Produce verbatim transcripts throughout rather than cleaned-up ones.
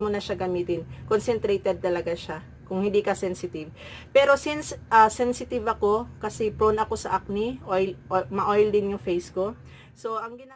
mo na siya gamitin. Concentrated talaga siya kung hindi ka sensitive. Pero since uh, sensitive ako, kasi prone ako sa acne, oil, oil, ma-oil din yung face ko. So, ang ginagawa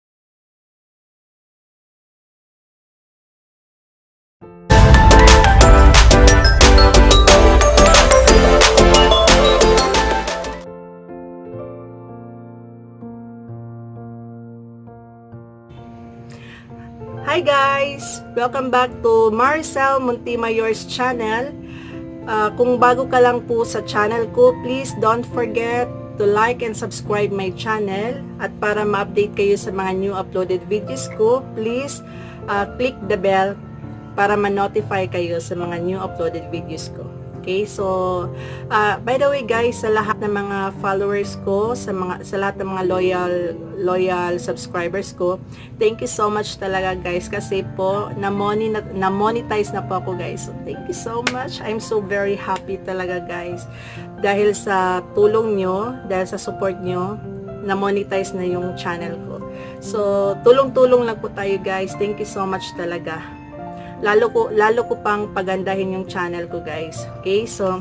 Hi guys! Welcome back to Maricel Montemayor's channel. Uh, kung bago ka lang po sa channel ko, please don't forget to like and subscribe my channel. At para ma-update kayo sa mga new uploaded videos ko, please uh, click the bell para ma-notify kayo sa mga new uploaded videos ko. Okay, so uh, by the way guys, sa lahat ng mga followers ko, sa mga sa lahat ng mga loyal loyal subscribers ko, thank you so much talaga guys, kasi po na money na, na monetize na po ako guys. So thank you so much. I'm so very happy talaga guys. Dahil sa tulong nyo, dahil sa support nyo, na monetize na yung channel ko. So tulong-tulong lang po tayo guys. Thank you so much talaga. Lalo ko, lalo ko pang pagandahin yung channel ko guys. Okay, so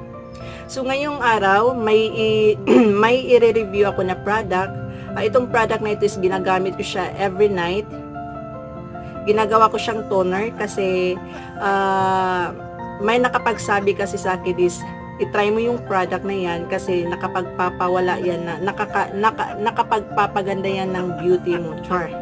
so ngayong araw may i, may i-review ako na product. Uh, itong product na ito is ginagamit ko siya every night. Ginagawa ko siyang toner kasi uh, may nakapagsabi kasi sa akin is i-try mo yung product na yan kasi nakapagpapawala yan na nakaka, naka, nakapagpapaganda yan ng beauty mo. Char.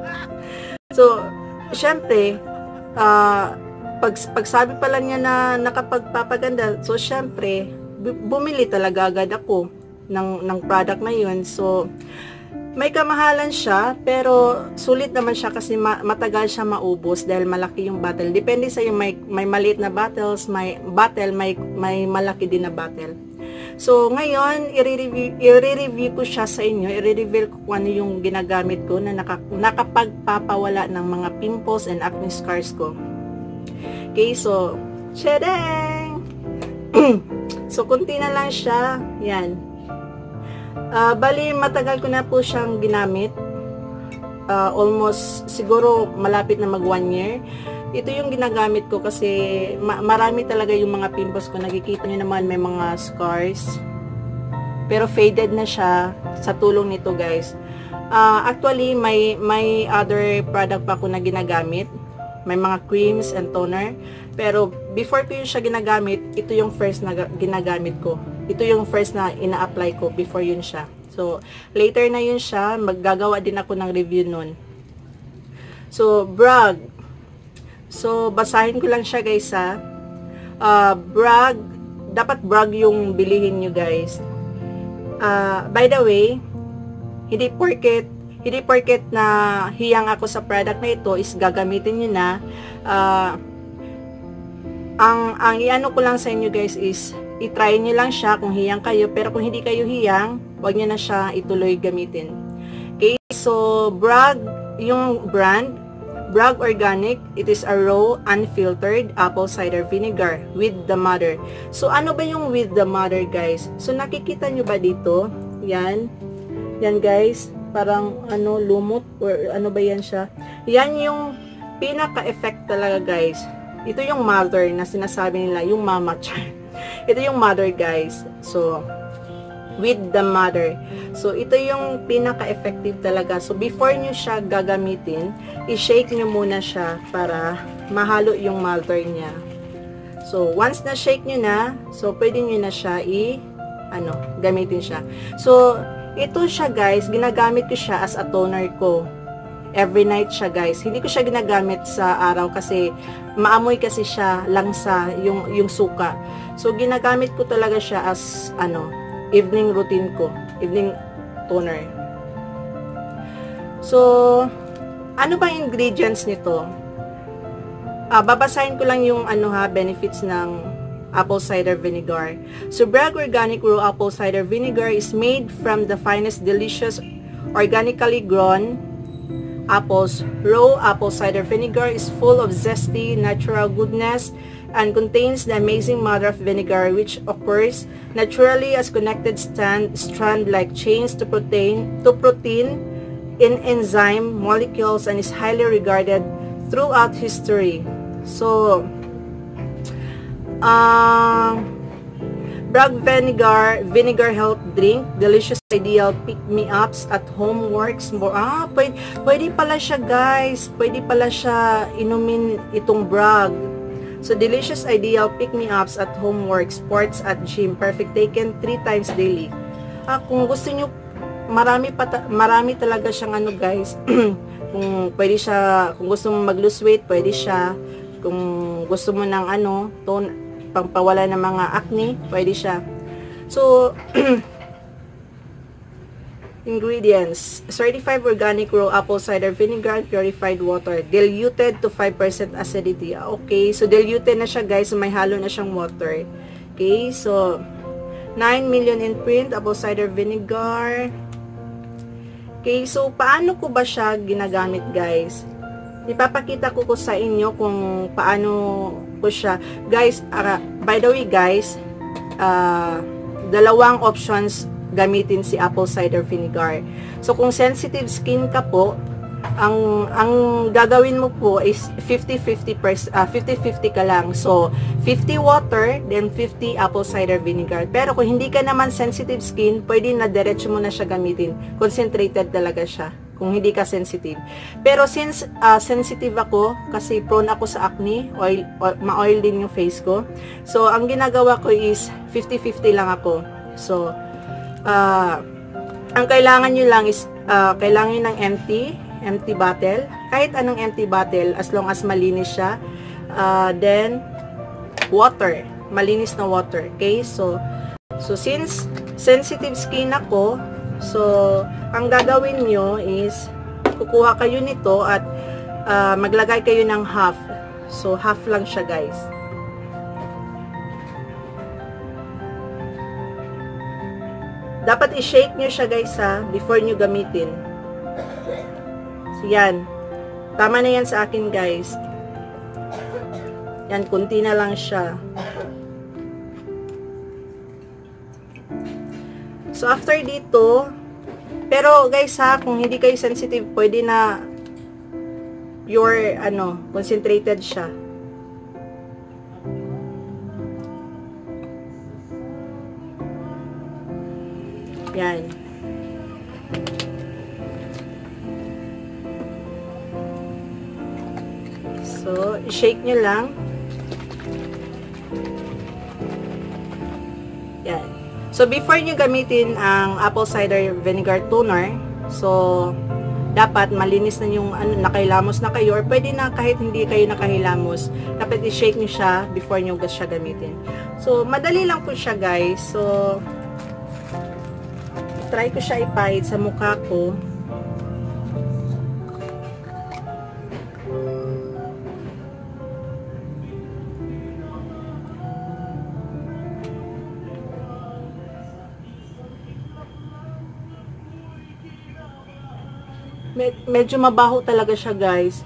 So syempre Uh, pag, pagsabi pa lang niya na nakapagpapaganda, so syempre bumili talaga agad ako ng, ng product na yun. So may kamahalan siya, pero sulit naman siya kasi ma matagal siya maubos dahil malaki yung bottle. Depende sa iyo, may, may maliit na bottles, may bottle, may, may malaki din na bottle. So ngayon, i-review i-review ko siya sa inyo, i-reveal ko kung ano yung ginagamit ko na naka, nakapagpapawala ng mga pimples and acne scars ko. Okay, so tadang! So kunti na lang siya, yan. Uh, bali, matagal ko na po siyang ginamit. Uh, almost, siguro malapit na mag one year. Ito yung ginagamit ko kasi ma marami talaga yung mga pimples ko. Nakikita nyo naman may mga scars. Pero faded na siya sa tulong nito guys. Uh, actually, may, may other product pa ako na ginagamit. May mga creams and toner. Pero before ko yun siya ginagamit, ito yung first na ginagamit ko. Ito yung first na ina-apply ko before yun siya. So, later na yun siya. Maggagawa din ako ng review nun. So, brag. So, basahin ko lang siya guys ha. Uh, brag, dapat brag yung bilihin nyo guys. Uh, by the way, hindi porket, hindi porket na hiyang ako sa product na ito is gagamitin nyo na. Uh, ang, ang iano ko lang sa inyo guys is, i-try nyo lang siya kung hiyang kayo. Pero kung hindi kayo hiyang, huwag nyo na siya ituloy gamitin. Okay, so brag, yung brand, Bragg Organic, it is a raw, unfiltered apple cider vinegar with the mother. So, ano ba yung with the mother, guys? So, nakikita nyo ba dito? Yan. Yan, guys. Parang, ano, lumot, or ano ba yan siya? Yan yung pinaka-effect talaga, guys. Ito yung mother na sinasabi nila, yung mama. Ito yung mother, guys. So, with the mother. So, ito yung pinaka-effective talaga. So, before nyo siya gagamitin, i-shake nyo muna siya para mahalo yung mother niya. So, once na shake nyo na, so, pwede nyo na siya i- ano, gamitin siya. So, ito siya guys, ginagamit ko siya as a toner ko. Every night siya guys. Hindi ko siya ginagamit sa araw kasi maamoy kasi siya lang sa yung, yung suka. So, ginagamit ko talaga siya as, ano, evening routine ko, evening toner. So, ano ba ingredients nito? Ah, babasahin ko lang yung ano ha, benefits ng apple cider vinegar. So, Bragg Organic Raw Apple Cider Vinegar is made from the finest delicious organically grown apples. Raw apple cider vinegar is full of zesty, natural goodness and contains the amazing mother of vinegar, which occurs naturally as connected strand, strand like chains to protein, to protein in enzyme molecules and is highly regarded throughout history. So, uh, Bragg Vinegar, Vinegar Health Drink, delicious ideal pick-me-ups at home works more. Ah, pwede, pwede pala siya guys. Pwede pala siya inumin itong Bragg. So, delicious ideal pick-me-ups at home work, sports at gym. Perfect taken three times daily. Ah, kung gusto nyo, marami, pa, marami talaga siyang ano guys. Kung pwede siya, kung gusto mo mag-lose weight, pwede siya. Kung gusto mo ng ano, tone, pangpawala ng mga acne, pwede siya. So, ingredients: certified organic raw apple cider vinegar, purified water, diluted to five percent acidity. Okay, so diluted na siya guys, so may halo na siyang water. Okay, so nine million in print apple cider vinegar. Okay, so paano ko ba siya ginagamit guys? Ipapakita ko ko sa inyo kung paano ko siya. Guys, uh, by the way guys, uh, dalawang options gamitin si apple cider vinegar. So, kung sensitive skin ka po, ang ang gagawin mo po is fifty fifty ka lang. So, fifty water, then fifty apple cider vinegar. Pero kung hindi ka naman sensitive skin, pwede na diretso mo na siya gamitin. Concentrated talaga siya. Kung hindi ka sensitive. Pero since uh, sensitive ako, kasi prone ako sa acne, oil, oil, ma-oil din yung face ko. So, ang ginagawa ko is fifty fifty lang ako. So, uh, ang kailangan nyo lang is, uh, kailangan nyo ng empty, empty bottle. Kahit anong empty bottle, as long as malinis siya. Uh, then, water. Malinis na water. Okay? So, so since sensitive skin ako, so, ang gagawin nyo is, kukuha kayo nito at uh, maglagay kayo ng half. So, half lang siya guys. Dapat i-shake nyo siya guys ha, before nyo gamitin. So, yan. Tama na yan sa akin guys. Yan, kunti na lang siya. So, after dito, pero guys ha, kung hindi kayo sensitive, pwede na pure, ano, concentrated siya. Yan. So, i-shake nyo lang. Yan. So, before nyo gamitin ang apple cider vinegar toner, so, dapat malinis na yung ano, nakailamos na kayo, or pwede na kahit hindi kayo nakahilamos, dapat i-shake nyo siya before nyo siya gamitin. So, madali lang po siya guys. So, try ko siya ipahid sa mukha ko. Medyo mabaho talaga siya guys,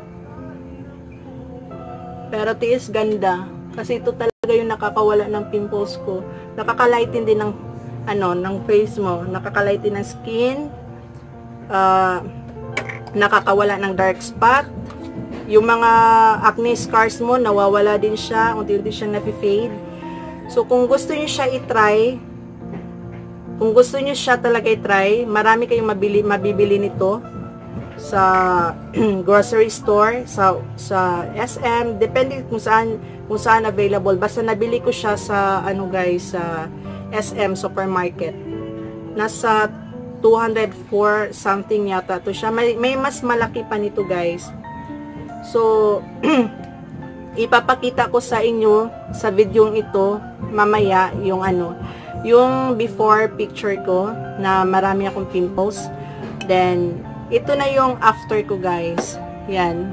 pero tiis ganda, kasi ito talaga yung nakakawala ng pimples ko, nakakalighten din ng ano, ng face mo, nakakalighten ng skin, uh, nakakawala ng dark spot, yung mga acne scars mo nawawala din siya, unti-unti siyang nafi-fade. So kung gusto niyo siya i-try, kung gusto niyo siya talaga i-try, marami kayong mabili, mabibili nito sa grocery store, sa sa S M, depende kung saan kung saan available. Basta nabili ko siya sa ano guys, sa S M supermarket. Nasa two hundred four something yata to siya. May, may mas malaki pa nito guys. So ipapakita ko sa inyo sa videong ito mamaya yung ano, yung before picture ko na marami akong pimples. Then ito na yung after ko guys. Yan.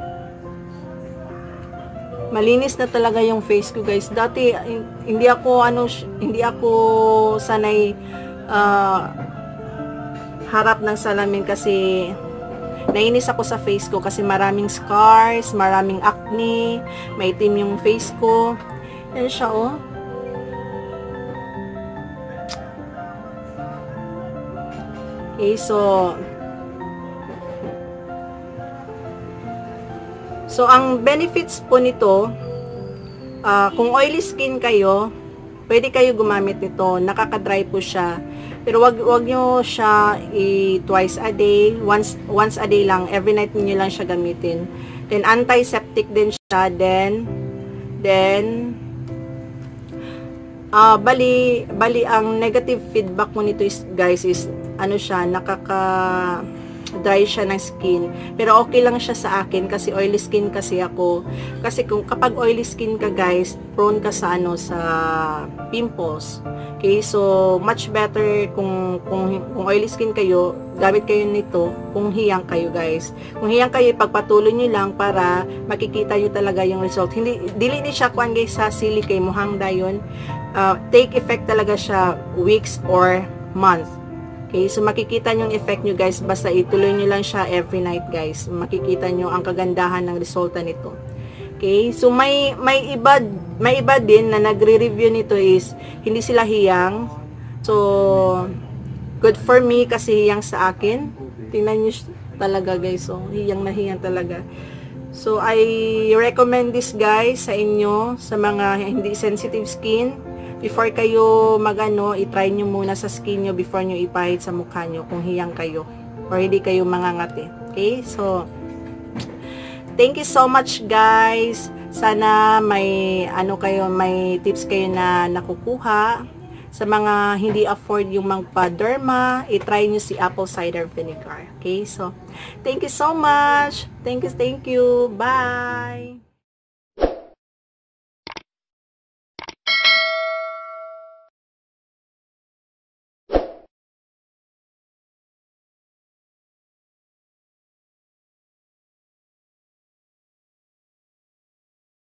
Malinis na talaga yung face ko guys. Dati hindi ako ano hindi ako sanay uh, harap ng salamin kasi nainis ako sa face ko kasi maraming scars, maraming acne, maitim yung face ko. Yan siya oh. Okay, so So, ang benefits po nito, uh, kung oily skin kayo, pwede kayo gumamit nito. Nakaka-dry po siya. Pero wag wag nyo siya i twice a day, once once a day lang, every night niyo lang siya gamitin. Then antiseptic din siya, then then uh, bali bali ang negative feedback mo nito is, guys, is ano siya, nakaka dry siya ng skin. Pero okay lang siya sa akin kasi oily skin kasi ako. Kasi kung kapag oily skin ka, guys, prone ka sa ano, sa pimples. Okay, so much better kung kung, kung oily skin kayo, gamit kayo nito kung hiyang kayo, guys. Kung hiyang kayo, pagpatuloy niyo lang para makikita niyo talaga yung result. Hindi dili ni siya kuan, guys, sa sili kay muhang dayon. Uh, take effect talaga siya weeks or month. Okay, so makikita nyo yung effect nyo, guys, basta ituloy nyo lang siya every night, guys. Makikita nyo ang kagandahan ng resulta nito. Okay, so may may iba may iba din na nagre-review nito is hindi sila hiyang. So good for me kasi hiyang sa akin. Tingnan nyo talaga, guys, so hiyang na hiyang talaga. So I recommend this, guys, sa inyo, sa mga hindi sensitive skin. Before kayo magano, i-try nyo muna sa skin nyo before nyo ipahid sa mukha nyo kung hiyang kayo or hindi kayo mangangati. Okay, so thank you so much, guys. Sana may ano kayo, may tips kayo na nakukuha. Sa mga hindi afford yung magpa-derma, i-try nyo si apple cider vinegar. Okay, so thank you so much. Thank you, thank you. Bye.